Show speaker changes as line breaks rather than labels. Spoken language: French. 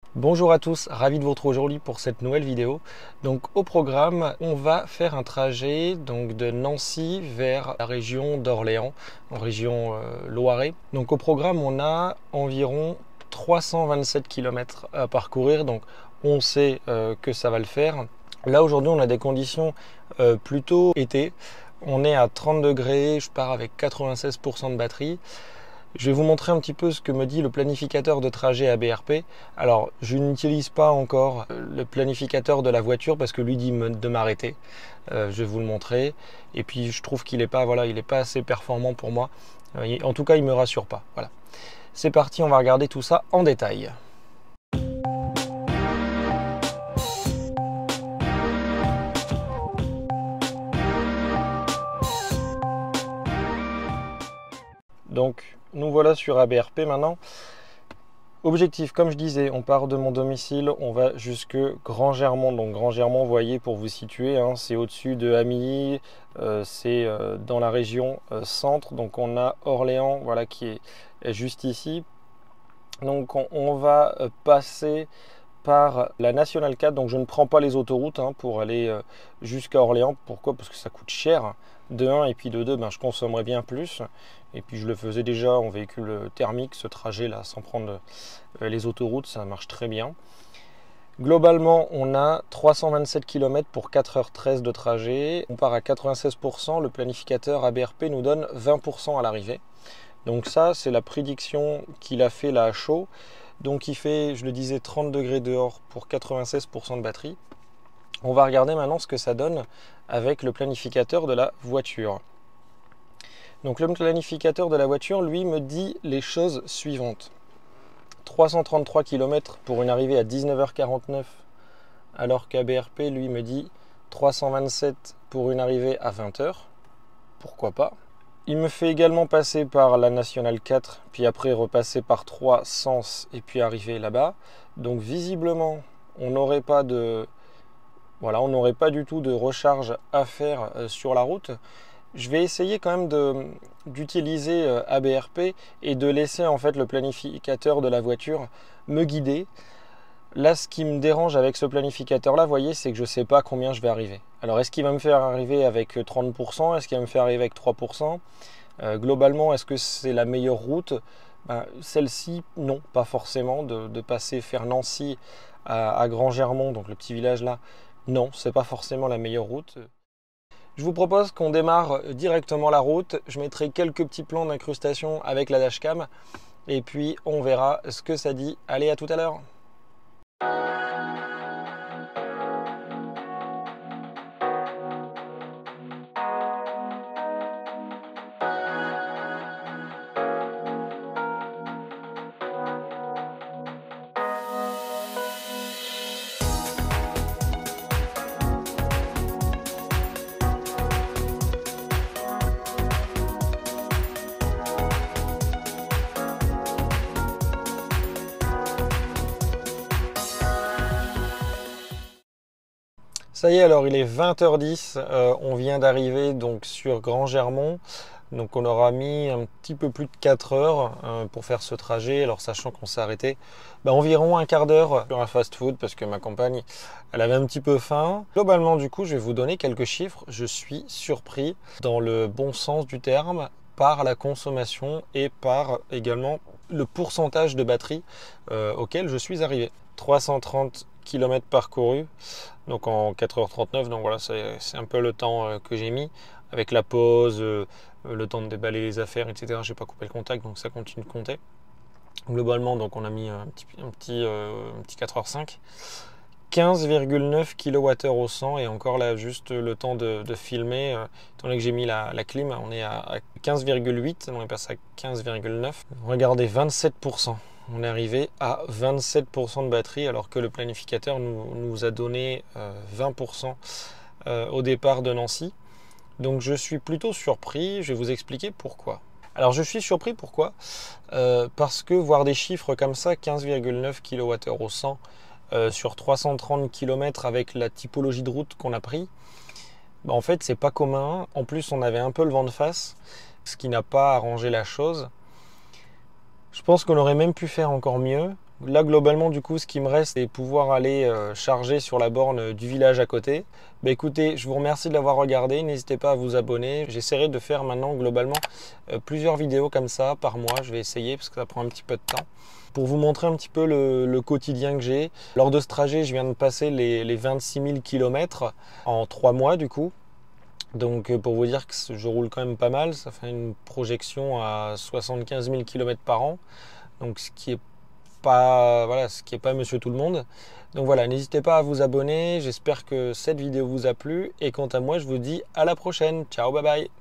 Bonjour à tous, ravi de vous retrouver aujourd'hui pour cette nouvelle vidéo. Donc au programme, on va faire un trajet donc de Nancy vers la région d'Orléans, en région Loiret. Donc au programme, on a environ 327 km à parcourir, donc on sait que ça va le faire. Là aujourd'hui, on a des conditions plutôt été. On est à 30 degrés, je pars avec 96% de batterie. Je vais vous montrer un petit peu ce que me dit le planificateur de trajet ABRP. Alors, je n'utilise pas encore le planificateur de la voiture parce que lui dit de m'arrêter. Je vais vous le montrer. Et puis, je trouve qu'il n'est pas, voilà, il est pas assez performant pour moi. En tout cas, il ne me rassure pas. Voilà. C'est parti, on va regarder tout ça en détail. Donc, nous voilà sur ABRP maintenant. Objectif, comme je disais, on part de mon domicile, on va jusque Grand-Germont. Donc Grand-Germont, vous voyez, pour vous situer, hein, c'est au-dessus de Hamilly, c'est dans la région centre. Donc on a Orléans, voilà, qui est juste ici. Donc on va passer par la Nationale 4, donc je ne prends pas les autoroutes pour aller jusqu'à Orléans. Pourquoi? Parce que ça coûte cher, de 1, et puis de 2, je consommerais bien plus. Et puis je le faisais déjà en véhicule thermique, ce trajet-là, sans prendre les autoroutes, ça marche très bien. Globalement, on a 327 km pour 4h13 de trajet. On part à 96%, le planificateur ABRP nous donne 20% à l'arrivée. Donc ça, c'est la prédiction qu'il a fait là à chaud. Donc il fait, je le disais, 30 degrés dehors pour 96% de batterie. On va regarder maintenant ce que ça donne avec le planificateur de la voiture. Donc le planificateur de la voiture, lui, me dit les choses suivantes. 333 km pour une arrivée à 19h49, alors qu'ABRP, lui, me dit 327 pour une arrivée à 20h. Pourquoi pas? Il me fait également passer par la Nationale 4, puis après repasser par 3 Sens et puis arriver là-bas. Donc visiblement, on n'aurait pas de... Voilà, on n'aurait pas du tout de recharge à faire sur la route. Je vais essayer quand même d'utiliser ABRP et de laisser en fait le planificateur de la voiture me guider. Là, ce qui me dérange avec ce planificateur-là, vous voyez, c'est que je ne sais pas combien je vais arriver. Alors, est-ce qu'il va me faire arriver avec 30%? Est-ce qu'il va me faire arriver avec 3%? Globalement, est-ce que c'est la meilleure route? Celle-ci, non, pas forcément. De passer faire Nancy à Grand-Germont, donc le petit village là, non, c'est pas forcément la meilleure route. Je vous propose qu'on démarre directement la route. Je mettrai quelques petits plans d'incrustation avec la dashcam. Et puis, on verra ce que ça dit. Allez, à tout à l'heure. Ça y est, alors il est 20h10, on vient d'arriver donc sur Grand-Germont, donc on aura mis un petit peu plus de 4 heures pour faire ce trajet, alors sachant qu'on s'est arrêté environ un quart d'heure sur un fast-food parce que ma compagne elle avait un petit peu faim. Globalement du coup je vais vous donner quelques chiffres, je suis surpris dans le bon sens du terme par la consommation et par également le pourcentage de batterie auquel je suis arrivé. 330 km parcourus, donc en 4h39, donc voilà, c'est un peu le temps que j'ai mis, avec la pause, le temps de déballer les affaires, etc. J'ai pas coupé le contact, donc ça continue de compter. Globalement, donc on a mis un petit 4h05. 15,9 kWh au 100 et encore là juste le temps de filmer, étant donné que j'ai mis la clim, on est à 15,8, on est passé à 15,9. Regardez, 27%. On est arrivé à 27% de batterie alors que le planificateur nous a donné 20% au départ de Nancy. Donc je suis plutôt surpris, je vais vous expliquer pourquoi. Alors je suis surpris pourquoi parce que voir des chiffres comme ça, 15,9 kWh au 100 sur 330 km avec la typologie de route qu'on a pris, en fait c'est pas commun. En plus on avait un peu le vent de face, ce qui n'a pas arrangé la chose. Je pense qu'on aurait même pu faire encore mieux. Là, globalement, du coup, ce qui me reste, c'est pouvoir aller charger sur la borne du village à côté. Bah, écoutez, je vous remercie de l'avoir regardé. N'hésitez pas à vous abonner. J'essaierai de faire maintenant, globalement, plusieurs vidéos comme ça par mois. Je vais essayer parce que ça prend un petit peu de temps. Pour vous montrer un petit peu le quotidien que j'ai. Lors de ce trajet, je viens de passer les 26 000 km en 3 mois, du coup. Donc, pour vous dire que je roule quand même pas mal. Ça fait une projection à 75 000 km par an. Donc, ce qui est pas monsieur tout le monde. Donc voilà, n'hésitez pas à vous abonner. J'espère que cette vidéo vous a plu. Et quant à moi, je vous dis à la prochaine. Ciao, bye bye.